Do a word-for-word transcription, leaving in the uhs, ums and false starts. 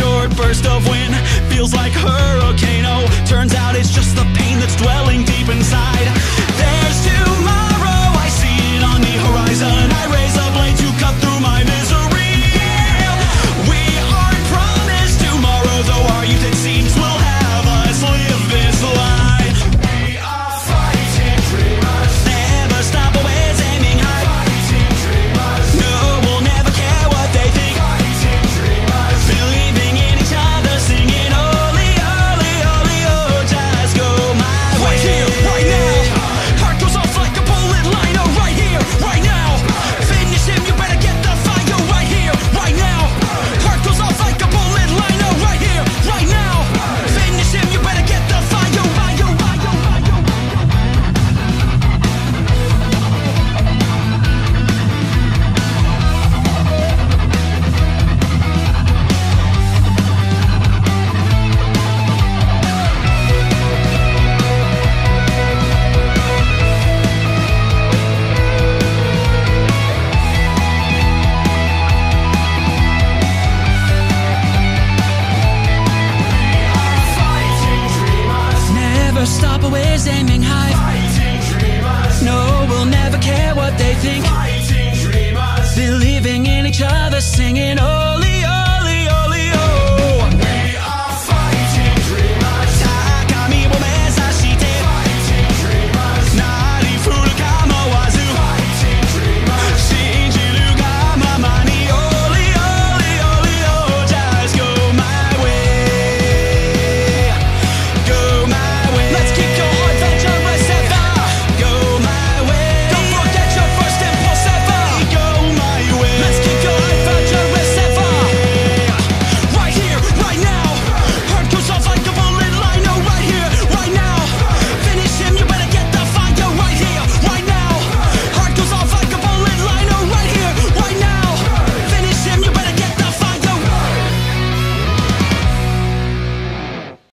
short burst of wind feels like hurricane. Oh, turns out it's just the pain that's dwelling deep inside. There's tomorrow, I see it on the horizon. I raise a blade to cut through my misery. We aren't promised tomorrow, though our youth it seems will have us live this life. We are fighting dreamers, never stop, always aiming high. Fighting dreamers, no, we'll never care what they think. Fighting dreamers, believing in each other, singing ole, ole, ole, oh, just go my way. Right here, right now, heart goes off like a bullet liner. Right here, right now, finish him, you better get the fire. Right here, right now, heart goes off like a bullet liner. Right here, right now, finish him, you better get the fire. Fire, fire, fire. Never stop, always aiming high. Fighting dreamers, no, we'll never care what they think. Fighting dreamers, believing in each other, singing oh.